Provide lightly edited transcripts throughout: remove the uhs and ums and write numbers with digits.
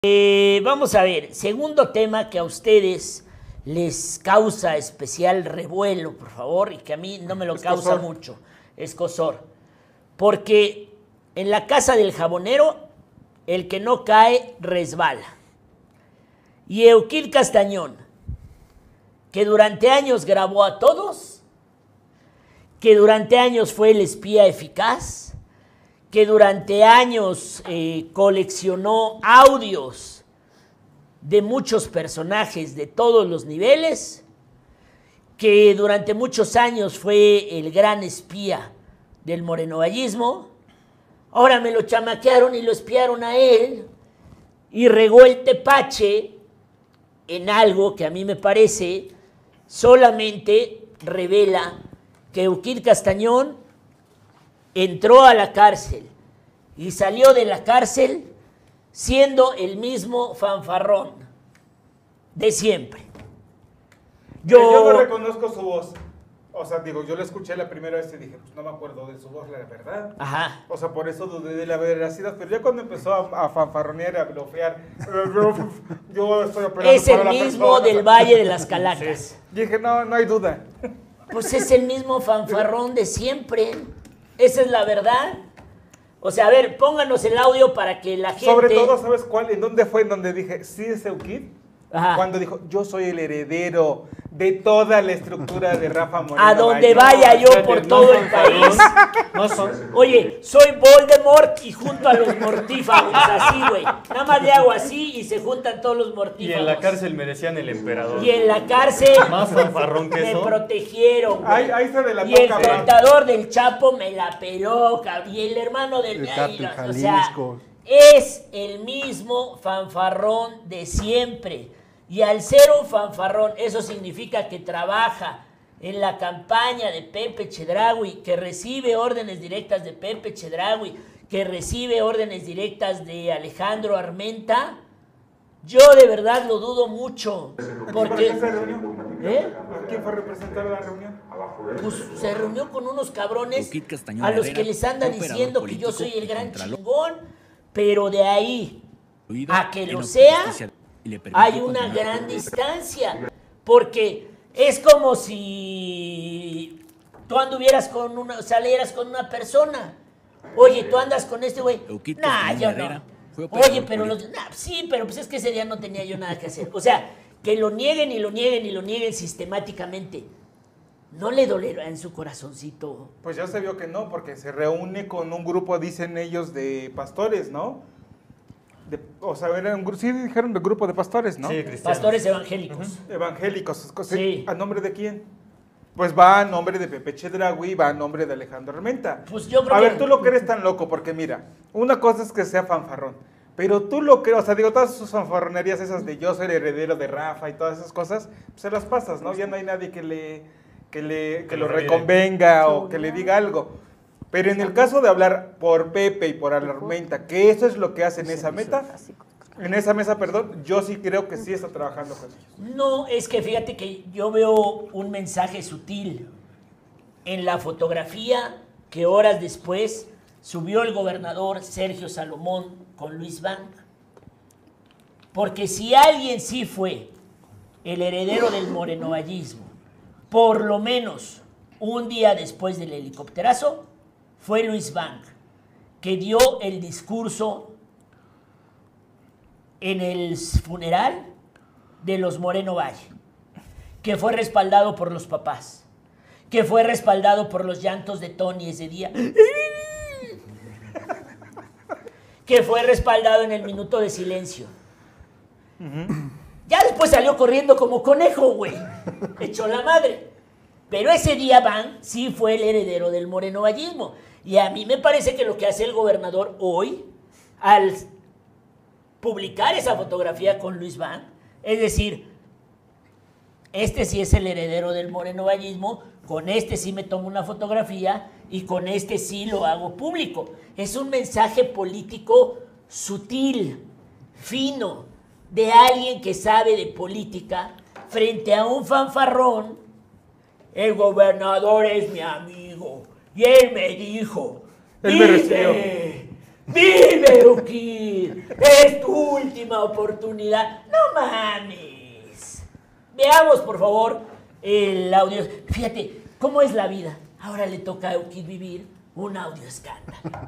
Vamos a ver, segundo tema que a ustedes les causa especial revuelo, por favor, y que a mí no me lo causa mucho, escozor. Porque en la casa del jabonero, el que no cae, resbala. Y Euquid Castañón, que durante años grabó a todos, que durante años fue el espía eficaz, que durante años coleccionó audios de muchos personajes de todos los niveles, que durante muchos años fue el gran espía del morenovallismo, ahora me lo chamaquearon y lo espiaron a él, y regó el tepache en algo que a mí me parece solamente revela que Euquid Castañón entró a la cárcel y salió de la cárcel siendo el mismo fanfarrón de siempre. Yo no reconozco su voz. O sea, digo, yo la escuché la primera vez y dije, pues no me acuerdo de su voz, la verdad. Ajá. O sea, por eso dudé de la veracidad. Pero ya cuando empezó a fanfarronear, a blofear, yo estoy operando. Es el mismo del Valle de las Calacas. Sí. Dije, no hay duda. Pues es el mismo fanfarrón de siempre. Esa es la verdad. O sea, a ver, pónganos el audio para que la gente... Sobre todo, ¿sabes cuál? ¿En dónde fue? En donde dije, sí es Euquid. Ajá. Cuando dijo, yo soy el heredero de toda la estructura de Rafa Moreno. A donde vaya yo por todo el país. Oye, soy Voldemort y junto a los mortífagos, así, güey. Nada más le hago así y se juntan todos los mortífagos. Y en la cárcel me decían el emperador. Y en la cárcel más fanfarrón que me eso. protegieron, güey. Ahí se delató, y el cabrón. contador del Chapo me la peló, cabrón. Y el hermano del... Jalisco. O sea, es el mismo fanfarrón de siempre. Y al ser un fanfarrón, eso significa que trabaja en la campaña de Pepe Chedraui, que recibe órdenes directas de Pepe Chedraui, que recibe órdenes directas de Alejandro Armenta. Yo de verdad lo dudo mucho. Porque, ¿A quién se reunió? ¿A quién fue a representar la reunión? Pues se reunió con unos cabrones Euquid Castañón a los Herrera, que les anda operador diciendo que yo político soy el y gran contralor. chingón, pero de ahí a que en lo sea, autojusticia y le permitió hay una continuar gran con el distancia, porque es como si tú anduvieras con una, salieras con una persona. Oye, tú andas con este güey. Euquid Nah, Castañón yo Herrera no. fue operador Oye, pero político. sí, pero pues es que ese día no tenía yo nada que hacer. O sea, que lo nieguen y lo nieguen y lo nieguen sistemáticamente. ¿No le dolerá en su corazoncito? Pues ya se vio que no, porque se reúne con un grupo, dicen ellos, de pastores, ¿no? O sea, era un, sí dijeron de grupo de pastores, ¿no? Sí, cristianos. Pastores evangélicos. Evangélicos. Sí. ¿A nombre de quién? Pues va a nombre de Pepe Chedraui, va a nombre de Alejandro Armenta. Pues yo creo a que... ver, tú lo que eres tan loco, porque mira, una cosa es que sea fanfarrón, pero tú lo que, o sea, digo, todas sus fanfarronerías esas de yo soy el heredero de Rafa y todas esas cosas, pues se las pasas, ¿no? Ya no hay nadie que lo reconvenga o que le diga algo. Pero en el caso de hablar por Pepe y por Armenta, que eso es lo que hace en esa mesa, yo sí creo que sí está trabajando con ellos. No, es que fíjate que yo veo un mensaje sutil en la fotografía que horas después subió el gobernador Sergio Salomón con Luis Bank. Porque si alguien sí fue el heredero del morenovallismo, por lo menos un día después del helicópterazo, fue Luis Bank, que dio el discurso en el funeral de los Moreno Valle, que fue respaldado por los papás, que fue respaldado por los llantos de Tony ese día, que fue respaldado en el minuto de silencio. Ya después salió corriendo como conejo, güey, echó la madre. Pero ese día Van sí fue el heredero del morenovallismo. Y a mí me parece que lo que hace el gobernador hoy, al publicar esa fotografía con Luis Van, es decir, este sí es el heredero del morenovallismo, con este sí me tomo una fotografía y con este sí lo hago público. Es un mensaje político sutil, fino, de alguien que sabe de política frente a un fanfarrón. El gobernador es mi amigo y él me dijo, Él me recibió. ¡Vive, Ukid! ¡Es tu última oportunidad! ¡No mames! Veamos, por favor, el audio. Fíjate, ¿cómo es la vida? Ahora le toca a Ukid vivir un audio escándalo.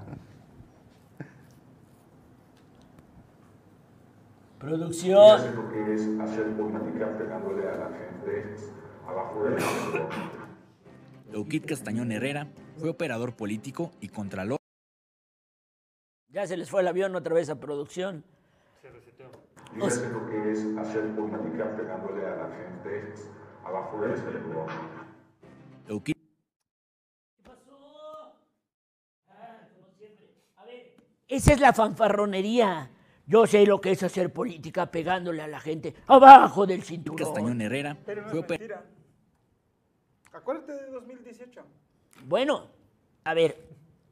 Producción. Y lo que es hacer política pegándole a la gente abajo del campo. Ukid Castañón Herrera fue operador político y contralor. Ya se les fue el avión otra vez a producción. Y lo que es hacer política pegándole a la gente abajo del campo. Ukid. ¿Qué pasó? Como siempre. A ver, esa es la fanfarronería. Yo sé lo que es hacer política pegándole a la gente abajo del cinturón. Castañón Herrera Pero no fue es mentira. Acuérdate de 2018. Bueno, a ver,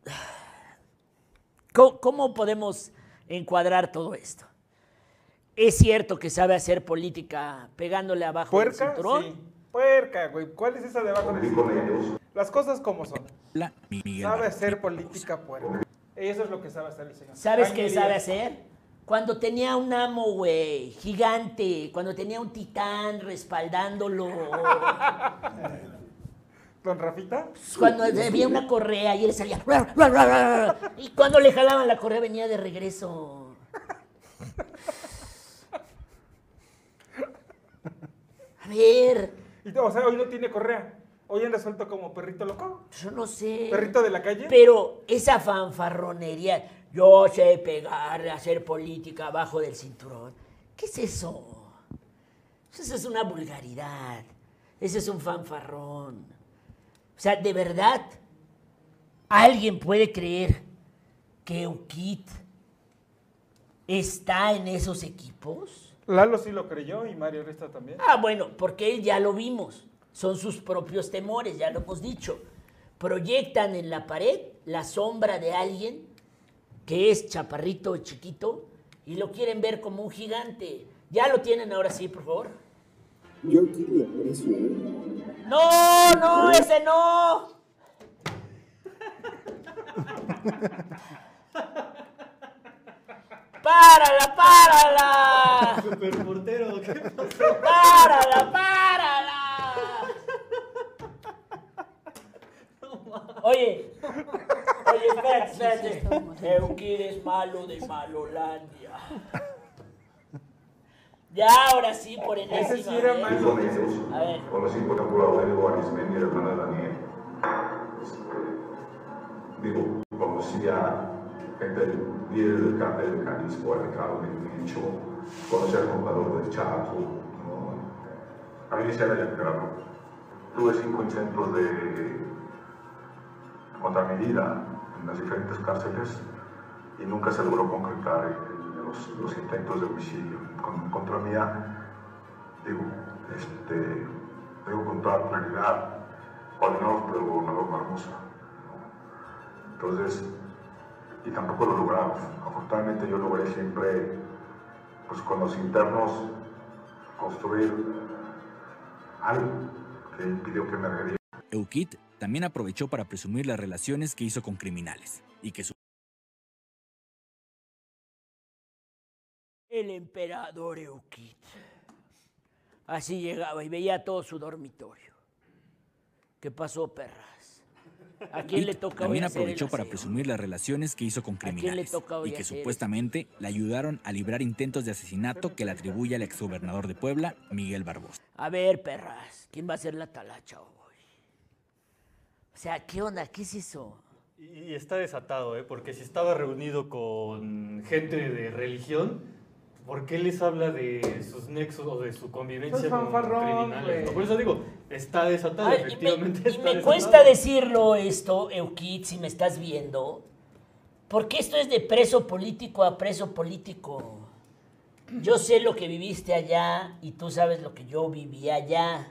¿cómo podemos encuadrar todo esto? ¿Es cierto que sabe hacer política pegándole abajo del ¿Puerca? cinturón? Sí. Puerca, güey. ¿Cuál es esa de abajo del cinturón? Las cosas como son. Miguel Sabe Barbosa. hacer política puerca. Eso es lo que sabe hacer el señor. ¿Sabes Jaime qué Díaz. sabe hacer? Cuando tenía un amo, güey, gigante, cuando tenía un titán respaldándolo, ¿Don Rafita? cuando había una correa y él salía, y cuando le jalaban la correa venía de regreso. A ver, O sea, hoy no tiene correa. Hoy anda suelto como perrito loco. yo no sé. ¿Perrito de la calle? Pero esa fanfarronería, yo sé pegar, hacer política abajo del cinturón. ¿Qué es eso? Eso es una vulgaridad. Ese es un fanfarrón. O sea, de verdad, ¿alguien puede creer que Ukid está en esos equipos? Lalo sí lo creyó y Mario Resta también. Ah, bueno, porque él ya lo vimos. Son sus propios temores, ya lo hemos dicho. Proyectan en la pared la sombra de alguien que es chaparrito y chiquito y lo quieren ver como un gigante. ¿Ya lo tienen ahora sí, por favor? Yo aquí lo aprecio, ¿eh? ¡No, no, ese no! ¡Párala, párala! Superportero, ¿qué pasó? ¡Párala, párala! Oye, espérate. Ukid es malo de Malolandia. Ya, ahora sí, por enésima Ese sí era vez. malo. A ver. Conocí por ejemplo a Aurelio Arismendi, el hermano de Daniel. Conocí a gente del líder del cartel de Jalisco, a Ricardo Mencho, conocí al comprador del Chaco, ¿no? A mí me decían el emperador. Tuve 5 intentos contra mi vida en las diferentes cárceles y nunca se logró concretar los intentos de homicidio contra mía. Digo con toda claridad, ordenados por el gobernador Barbosa, ¿no? Entonces, y tampoco lo logramos. Afortunadamente yo logré siempre, pues con los internos, construir algo que impidió que me agrediera. Ukid también aprovechó para presumir las relaciones que hizo con criminales y que su El emperador Ukid. Así llegaba y veía todo su dormitorio. ¿Qué pasó, perras? ¿A quién le toca hoy también hacer el aprovechó para aseo? presumir las relaciones que hizo con quién le criminales toca hoy y que hacer supuestamente le ayudaron a librar intentos de asesinato que le atribuye al exgobernador de Puebla, Miguel Barbosa. A ver, perras, ¿quién va a hacer la talacha hoy? O sea, ¿qué onda? ¿Qué es eso? Y está desatado, ¿eh? Porque si estaba reunido con gente de religión, ¿por qué les habla de sus nexos o de su convivencia Pues con fanfarrón, criminales? güey. Por eso digo, está desatado, Ay, efectivamente. y está me desatado. cuesta decirlo esto, Ukid, si me estás viendo, porque esto es de preso político a preso político. Yo sé lo que viviste allá y tú sabes lo que yo viví allá.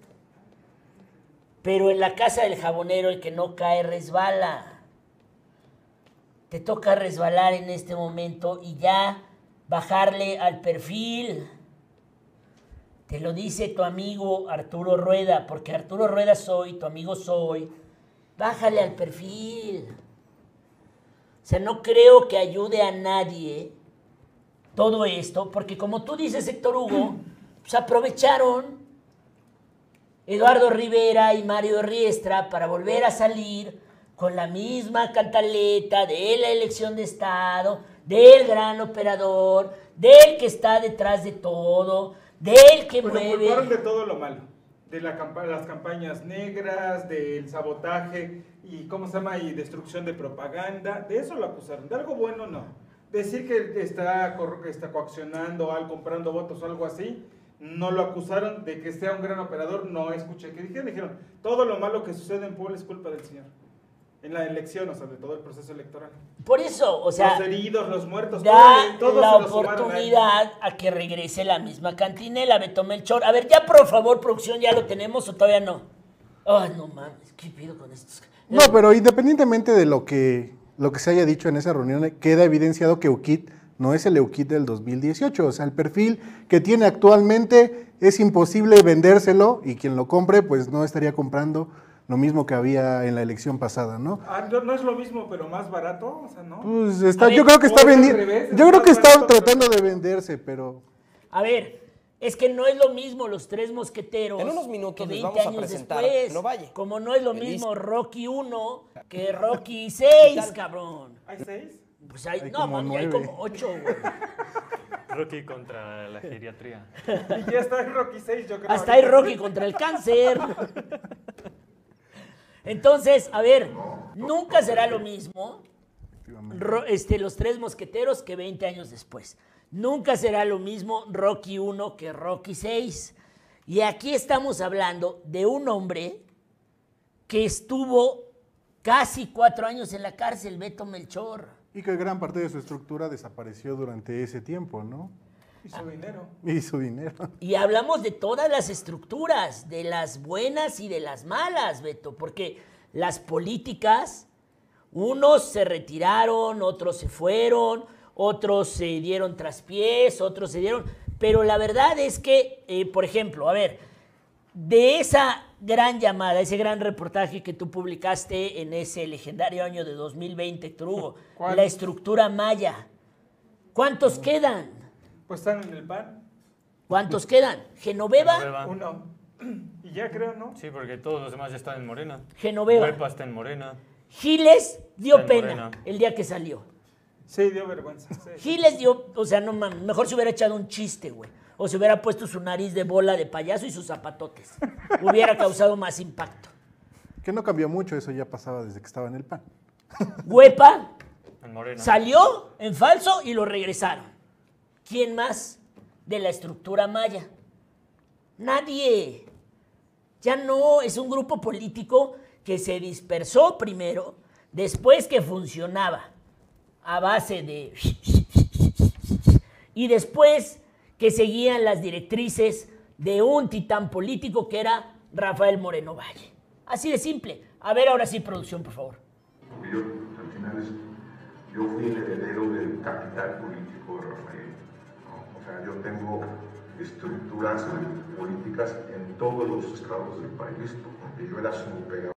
Pero en la casa del jabonero el que no cae resbala. Te toca resbalar en este momento y ya bajarle al perfil. Te lo dice tu amigo Arturo Rueda, porque Arturo Rueda soy, tu amigo soy. Bájale al perfil. O sea, no creo que ayude a nadie todo esto, porque como tú dices, Héctor Hugo, pues aprovecharon Eduardo Rivera y Mario Riestra para volver a salir con la misma cantaleta de la elección de Estado, del gran operador, del que está detrás de todo, del que Pues mueve. lo culparon de todo lo malo, de las campañas negras, del sabotaje y ¿cómo se llama? Y destrucción de propaganda. De eso lo acusaron. De algo bueno no. Decir que está coaccionando, comprando votos o algo así, no lo acusaron. De que sea un gran operador, no escuché que dijeron todo lo malo que sucede en Puebla es culpa del señor. En la elección, o sea, de todo el proceso electoral. Por eso, o sea, los heridos, los muertos, da todos la se los sumaron a él. oportunidad a que regrese la misma cantinela, Beto Melchor. A ver, ya por favor, producción, ¿ya lo tenemos o todavía no? Ay, no mames, ¿qué pido con estos? No, pero independientemente de lo que se haya dicho en esa reunión, queda evidenciado que Eukit no es el Eukit del 2018. O sea, el perfil que tiene actualmente es imposible vendérselo y quien lo compre, pues no estaría comprando lo mismo que había en la elección pasada, ¿no? No es lo mismo, pero más barato, o sea, ¿no? Pues A ver, yo creo que está o al vendiendo, revés, yo creo que más está barato, tratando de venderse, pero A ver, es que no es lo mismo los Tres Mosqueteros. En unos minutos que les 20 vamos a años presentar después. en Ovalle. Como no es lo El mismo disco. Rocky 1 que Rocky 6, cabrón. ¿Hay 6? Pues hay, Hay no, como mami, hay 9. como 8, güey. Rocky contra la geriatría. Y ya está en Rocky 6, yo creo. Hasta hay Rocky contra el cáncer. Entonces, a ver, nunca será lo mismo los Tres Mosqueteros que 20 años después. Nunca será lo mismo Rocky 1 que Rocky 6. Y aquí estamos hablando de un hombre que estuvo casi 4 años en la cárcel, Beto Melchor. y que gran parte de su estructura desapareció durante ese tiempo, ¿no? Y su dinero. Y su dinero. Y hablamos de todas las estructuras, de las buenas y de las malas, Beto, porque las políticas, unos se retiraron, otros se fueron, otros se dieron traspiés, otros se dieron... Pero la verdad es que, por ejemplo, a ver, de esa gran llamada, ese gran reportaje que tú publicaste en ese legendario año de 2020, Héctor Hugo, ¿Cuál? la estructura maya, ¿cuántos quedan? Pues están en el PAN. ¿Cuántos quedan? Genoveva. Genoveva. Uno. Y ya creo, ¿no? Sí, porque todos los demás ya están en Morena. Genoveva. Huepa está en Morena. Giles dio Está en pena Morena. el día que salió. Sí, dio vergüenza. Sí. Giles dio, o sea, no mames, mejor se hubiera echado un chiste, güey. O se hubiera puesto su nariz de bola de payaso y sus zapatotes. Hubiera causado más impacto. Que no cambió mucho, eso ya pasaba desde que estaba en el PAN. Huepa En Morena. salió en falso y lo regresaron. ¿Quién más de la estructura maya? Nadie. Ya no, es un grupo político que se dispersó primero, después que funcionaba a base de... y después que seguían las directrices de un titán político que era Rafael Moreno Valle. Así de simple. A ver, ahora sí, producción, por favor. Porque yo, al final, yo fui el heredero del capital político de Rafael, ¿no? O sea, yo tengo estructuras políticas en todos los estados del país, porque yo era su operador.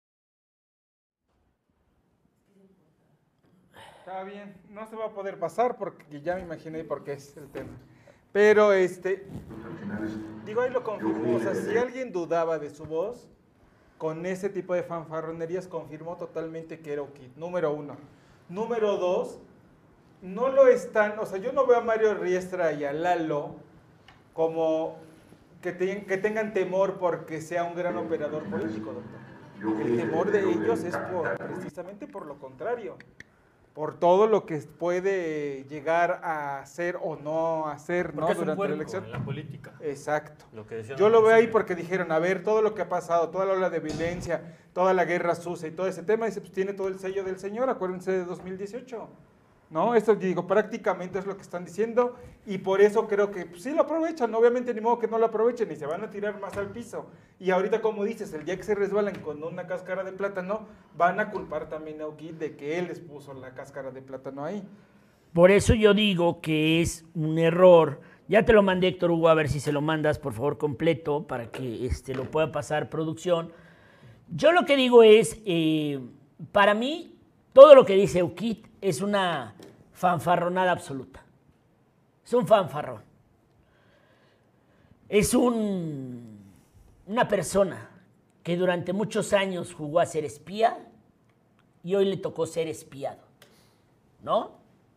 Está bien, no se va a poder pasar porque ya me imaginé por qué es el tema. Pero Al final digo, ahí lo confirmó. O sea, si alguien dudaba de su voz, con ese tipo de fanfarronerías confirmó totalmente que era Eukit, número uno. Número dos, no lo están, o sea, yo no veo a Mario Riestra y a Lalo como que tengan temor porque sea un gran operador político, doctor. El temor de ellos es precisamente por lo contrario, por todo lo que puede llegar a hacer o no hacer, ¿no? Porque es un Durante la puerco elección. en la política. Exacto. Lo que decían Yo al lo veo ahí principio. porque dijeron, a ver, todo lo que ha pasado, toda la ola de violencia, toda la guerra sucia y todo ese tema, dice, pues tiene todo el sello del señor, acuérdense de 2018. ¿No? Esto, digo, prácticamente es lo que están diciendo y por eso creo que pues, sí lo aprovechan, obviamente ni modo que no lo aprovechen y se van a tirar más al piso. Y ahorita, como dices, el día que se resbalan con una cáscara de plátano, van a culpar también a Eukit de que él les puso la cáscara de plátano ahí. Por eso yo digo que es un error. Ya te lo mandé, Héctor Hugo, a ver si se lo mandas, por favor, completo, para que lo pueda pasar producción. Yo lo que digo es, para mí, todo lo que dice Eukit es una fanfarronada absoluta. Es un fanfarrón. Es una persona que durante muchos años jugó a ser espía y hoy le tocó ser espiado, ¿no?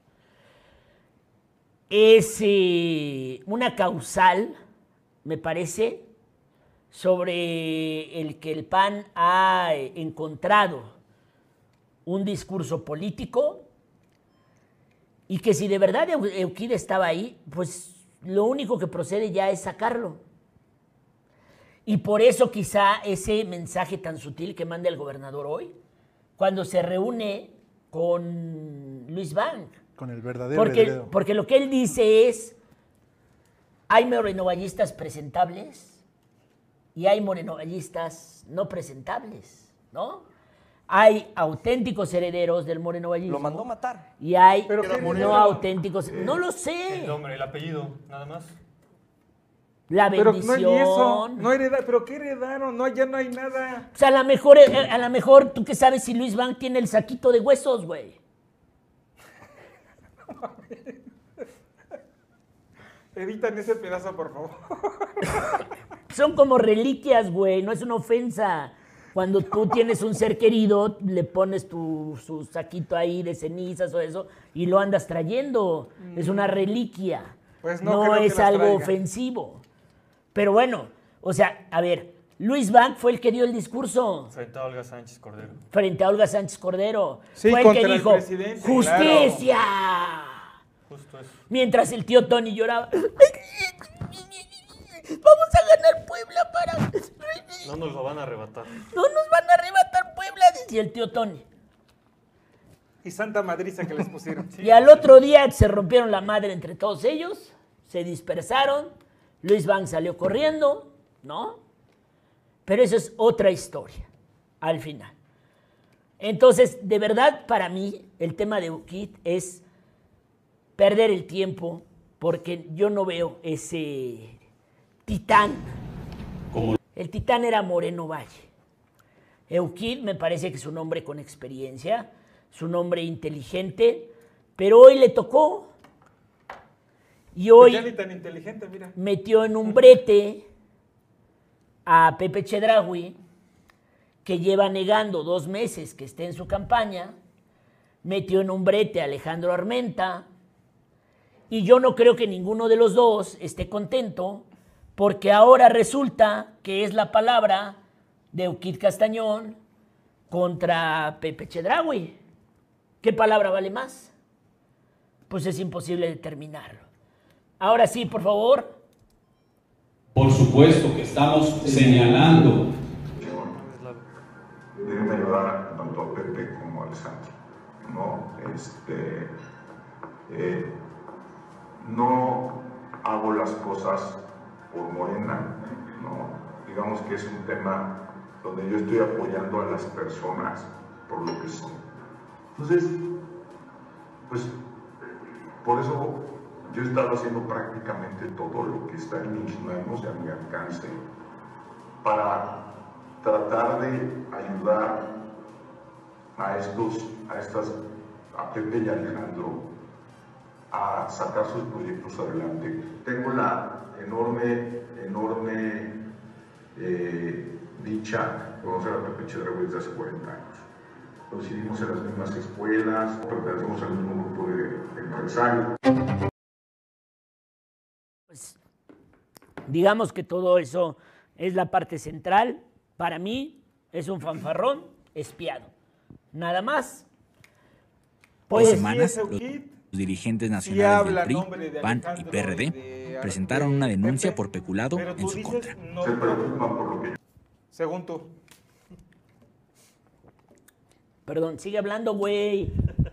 Es una causal, me parece, sobre el que el PAN ha encontrado un discurso político y que si de verdad Eukid estaba ahí, pues lo único que procede ya es sacarlo. Y por eso quizá ese mensaje tan sutil que manda el gobernador hoy, cuando se reúne con Luis Bank. Con el verdadero heredero. Porque lo que él dice es, hay morenovallistas presentables y hay morenovallistas no presentables, ¿no? Hay auténticos herederos del morenovallismo. Lo mandó matar. Y hay ¿Pero qué no auténticos. No lo El sé. nombre, el apellido, nada más. La Pero bendición. no hay eso, no heredaron, pero ¿qué heredaron? No, ya no hay nada. O sea, a lo mejor, ¿tú qué sabes si Luis Bank tiene el saquito de huesos, güey? Editan ese pedazo, por favor. Son como reliquias, güey, no es una ofensa. Cuando tú tienes un ser querido, le pones su saquito ahí de cenizas o eso y lo andas trayendo. Es una reliquia. Pues no no creo que es las algo traiga. ofensivo. Pero bueno, o sea, a ver, Luis Bank fue el que dio el discurso Frente a Olga Sánchez Cordero. frente a Olga Sánchez Cordero. Sí, fue el contra que el dijo, presidente, ¡justicia! Justo eso. Mientras el tío Tony lloraba. Vamos a ganar Puebla para... No nos lo van a arrebatar. No nos van a arrebatar Puebla, decía el tío Tony. Y Santa Madriza que les pusieron. Y al otro día se rompieron la madre entre todos ellos, se dispersaron, Luis Bank salió corriendo, ¿no? Pero eso es otra historia, al final. Entonces, de verdad, para mí, el tema de Eukid es perder el tiempo, porque yo no veo ese titán. El titán era Moreno Valle. Eukid me parece que es un hombre con experiencia, es un hombre inteligente, pero hoy le tocó. Y hoy Ya ni tan inteligente, mira. metió en un brete a Pepe Chedraui, que lleva negando 2 meses que esté en su campaña, metió en un brete a Alejandro Armenta, y yo no creo que ninguno de los dos esté contento, porque ahora resulta que es la palabra de Eukid Castañón contra Pepe Chedraui. ¿Qué palabra vale más? Pues es imposible determinarlo. Ahora sí, por favor. Por supuesto que estamos señalando. Déjenme ayudar tanto a Pepe como a Alessandro, ¿no? No hago las cosas por Morena, ¿no? Digamos que es un tema donde yo estoy apoyando a las personas por lo que son. Entonces, pues, por eso yo he estado haciendo prácticamente todo lo que está en mis manos y a mi alcance para tratar de ayudar a Pepe y Alejandro a sacar sus proyectos adelante. Tengo la enorme dicha de conocer a Pepe Chedraui desde hace 40 años. Coincidimos en las mismas escuelas, pertenecemos al mismo grupo de empresarios. Pues, digamos que todo eso es la parte central. Para mí es un fanfarrón espiado. Nada más. Por Pues, semanas, sí, es Eukid. los dirigentes Sí nacionales habla del PRI, nombre de PAN y Alejandro PRD y de presentaron una denuncia Pepe, por peculado pero en tú su dices, contra. no, Se preocupan por lo que yo. según tú. perdón, sigue hablando, güey.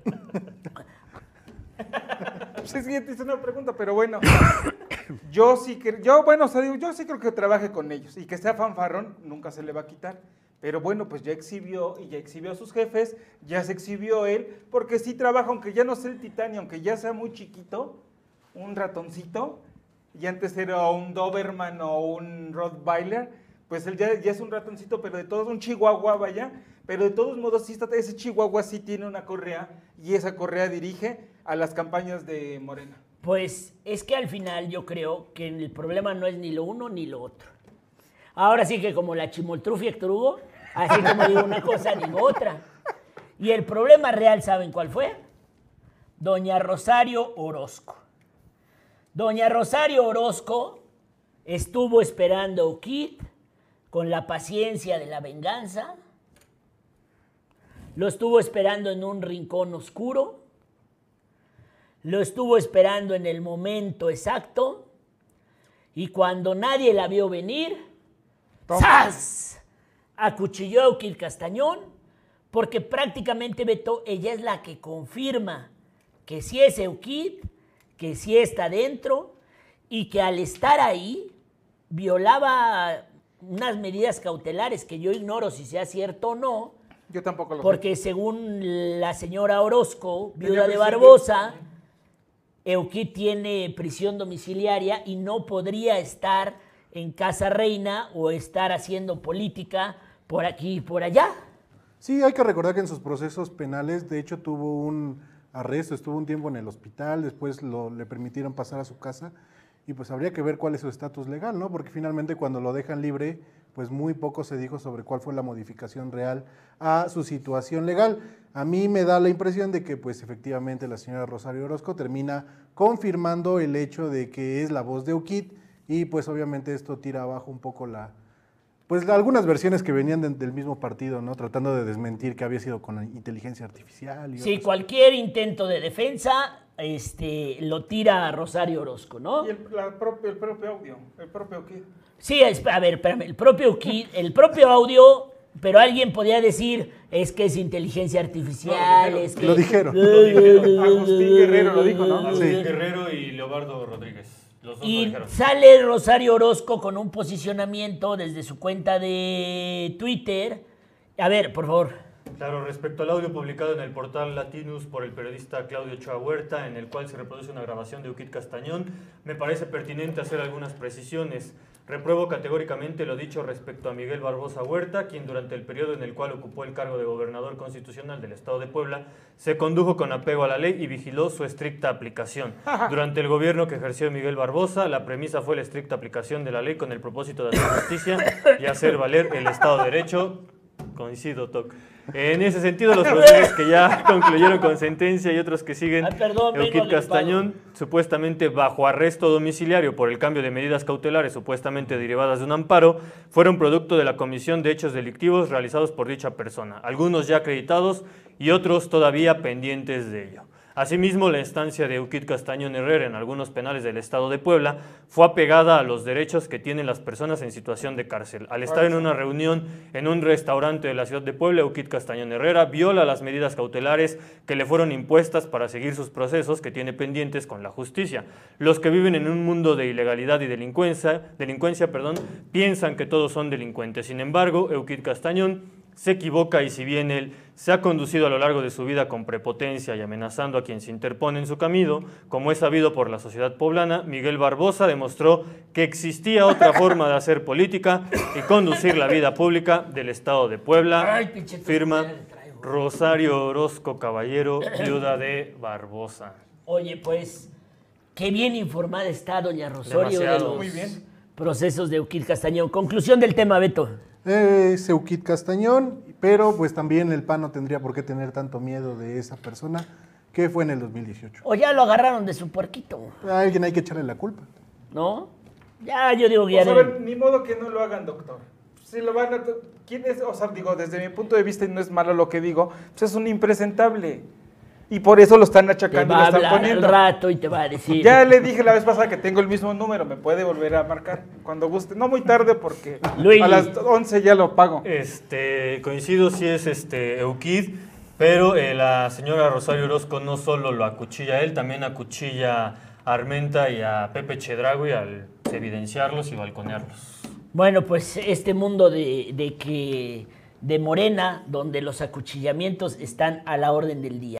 Sí, sí, te hice una pregunta, pero bueno. Yo sí creo que trabaje con ellos y que sea fanfarrón nunca se le va a quitar. Pero bueno, pues ya exhibió a sus jefes, ya se exhibió él, porque sí trabaja, aunque ya no sea el titán y aunque ya sea muy chiquito, un ratoncito, y antes era un Doberman o un Rottweiler, pues él ya es un ratoncito, pero de todos un chihuahua, vaya, pero de todos modos sí ese chihuahua sí tiene una correa y esa correa dirige a las campañas de Morena. Pues es que al final yo creo que el problema no es ni lo uno ni lo otro. Ahora sí que como la chimoltrufia Héctor Hugo, así como digo una cosa digo otra. Y el problema real, ¿saben cuál fue? Doña Rosario Orozco. Doña Rosario Orozco estuvo esperando a Ukit con la paciencia de la venganza, lo estuvo esperando en un rincón oscuro, lo estuvo esperando en el momento exacto, y cuando nadie la vio venir, ¡zas!, acuchilló a Ukit Castañón, porque prácticamente, Beto, ella es la que confirma que sí es Ukit, que sí está dentro, y que al estar ahí violaba unas medidas cautelares que yo ignoro si sea cierto o no. Yo tampoco lo porque sé. Según la señora Orozco, viuda de Barbosa, Ukit tiene prisión domiciliaria y no podría estar en Casa Reina o estar haciendo política por aquí y por allá. Sí, hay que recordar que en sus procesos penales, de hecho, tuvo un arresto, estuvo un tiempo en el hospital, después le permitieron pasar a su casa. Y pues habría que ver cuál es su estatus legal, ¿no? Porque finalmente cuando lo dejan libre, pues muy poco se dijo sobre cuál fue la modificación real a su situación legal. A mí me da la impresión de que pues efectivamente la señora Rosario Orozco termina confirmando el hecho de que es la voz de Ukit y pues obviamente esto tira abajo un poco algunas versiones que venían del mismo partido, ¿no? Tratando de desmentir que había sido con inteligencia artificial. Sí, cualquier intento de defensa lo tira a Rosario Orozco, ¿no? Y el propio audio, el propio Ukit. Sí, a ver, espérame, el propio audio, pero alguien podía decir, es que es inteligencia artificial, es que... Lo dijeron. Agustín Guerrero lo dijo, ¿no? Agustín Guerrero y Leobardo Rodríguez. Los dos lo Y dijeron. sale Rosario Orozco con un posicionamiento desde su cuenta de Twitter. A ver, por favor. Claro, respecto al audio publicado en el portal Latinus por el periodista Claudio Ochoa Huerta, en el cual se reproduce una grabación de Ukit Castañón, me parece pertinente hacer algunas precisiones. Repruebo categóricamente lo dicho respecto a Miguel Barbosa Huerta, quien durante el periodo en el cual ocupó el cargo de gobernador constitucional del Estado de Puebla, se condujo con apego a la ley y vigiló su estricta aplicación. Durante el gobierno que ejerció Miguel Barbosa, la premisa fue la estricta aplicación de la ley con el propósito de hacer justicia y hacer valer el Estado de Derecho. Coincido, Toc. En ese sentido, los procesos que ya concluyeron con sentencia y otros que siguen, Ukit Castañón, supuestamente bajo arresto domiciliario por el cambio de medidas cautelares supuestamente derivadas de un amparo, fueron producto de la comisión de hechos delictivos realizados por dicha persona, algunos ya acreditados y otros todavía pendientes de ello. Asimismo, la instancia de Ukit Castañón Herrera en algunos penales del Estado de Puebla fue apegada a los derechos que tienen las personas en situación de cárcel. Al estar en una reunión en un restaurante de la ciudad de Puebla, Ukit Castañón Herrera viola las medidas cautelares que le fueron impuestas para seguir sus procesos que tiene pendientes con la justicia. Los que viven en un mundo de ilegalidad y delincuencia, piensan que todos son delincuentes. Sin embargo, Ukit Castañón se equivoca y si bien él se ha conducido a lo largo de su vida con prepotencia y amenazando a quien se interpone en su camino, como es sabido por la sociedad poblana, Miguel Barbosa demostró que existía otra forma de hacer política y conducir la vida pública del Estado de Puebla. Firma Rosario Orozco Caballero, viuda de Barbosa. Oye, pues, qué bien informada está doña Rosario de los muy bien. procesos de Ukit Castañón. Conclusión del tema, Beto. Es Ukit Castañón, pero pues también el PAN no tendría por qué tener tanto miedo de esa persona que fue en el 2018. O ya lo agarraron de su puerquito. A alguien hay que echarle la culpa. ¿No? Ya, yo digo que ya... O sea, a ver, ni modo que no lo hagan, doctor. Si lo van a... ¿Quién es? O sea, digo, desde mi punto de vista, y no es malo lo que digo, pues es un impresentable. Y por eso lo están achacando y lo están poniendo. Al rato y te va a decir. Ya le dije la vez pasada que tengo el mismo número, me puede volver a marcar cuando guste. No muy tarde porque Luis. A las 11 ya lo pago. Coincido si es Ukit, pero la señora Rosario Orozco no solo lo acuchilla a él, también acuchilla a Armenta y a Pepe Chedraui al evidenciarlos y balconearlos. Bueno, pues este mundo de Morena, donde los acuchillamientos están a la orden del día.